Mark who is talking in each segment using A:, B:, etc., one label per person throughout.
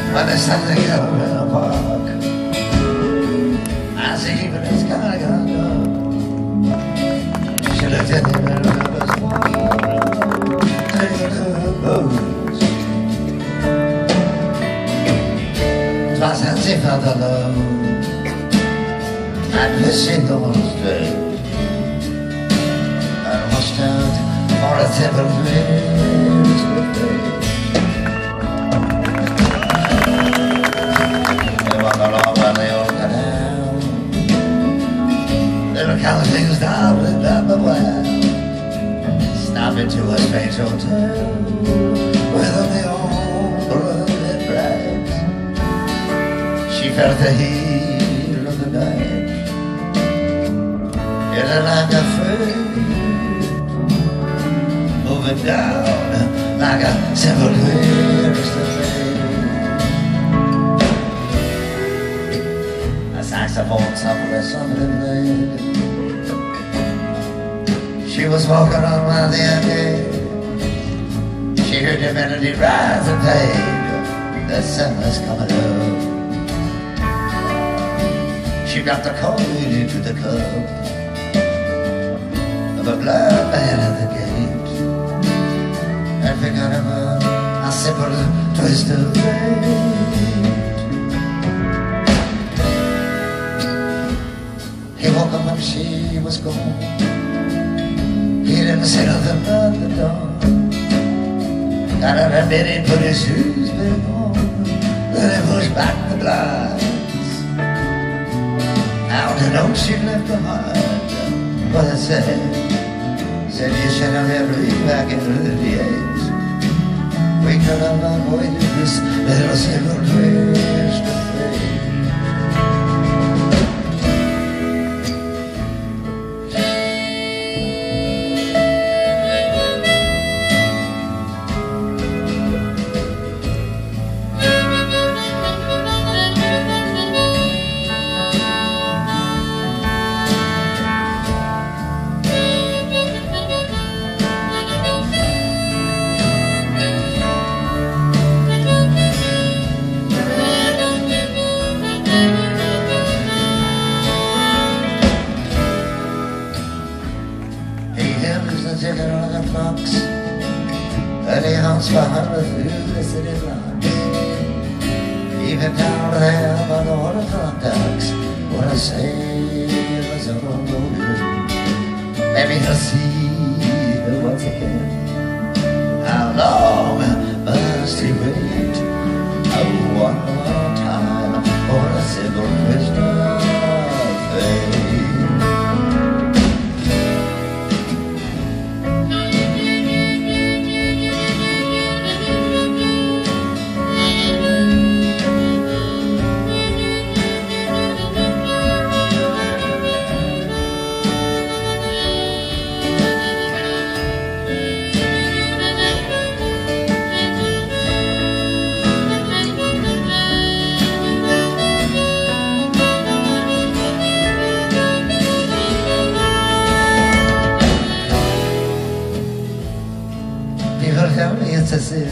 A: When there's something up in the park, I see keeping his kind of gun up. She looked at him and looked up his water, take a look. Twice as he felt alone, and pushing on the street, and watched out for a temporary retreat. They walk along while they all go down. Little count things down and down the well. Stop into a strange hotel with only old blood rags. She felt the heat of the night in a line of fate, moving down like a simple twist of fate. A saxophone softly suddenly played. She was walking on while the arcade. She heard the melody rise and fade. The sun was coming up. She dropped the coin into the cup of a blind man at the gate, and forgot about a simple twist of fate. He woke up and she was gone. He didn't see nothing but the dawn. Got out of bed and put his shoes back on. Then he pushed back the blinds. Now the note she left behind, but I said you should have never been back in the days. We could have avoided this little simple twist of fate. Ticket on the fox, and he hunts for her through the city blocks. Even down there by the waterfront docks, what I say was a road. Maybe he'll see her once again. How long must he wait? One more time for a simple twist of fate. People tell me it's a sin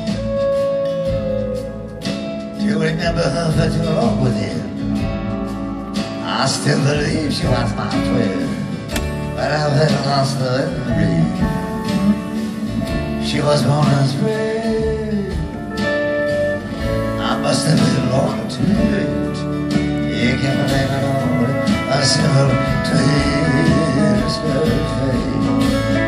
A: to remember her for too long within. I still believe she was my twin, but I've had lost the memory. She was born as free. I must have been born too late. You can't blame it on a simple twist of fate.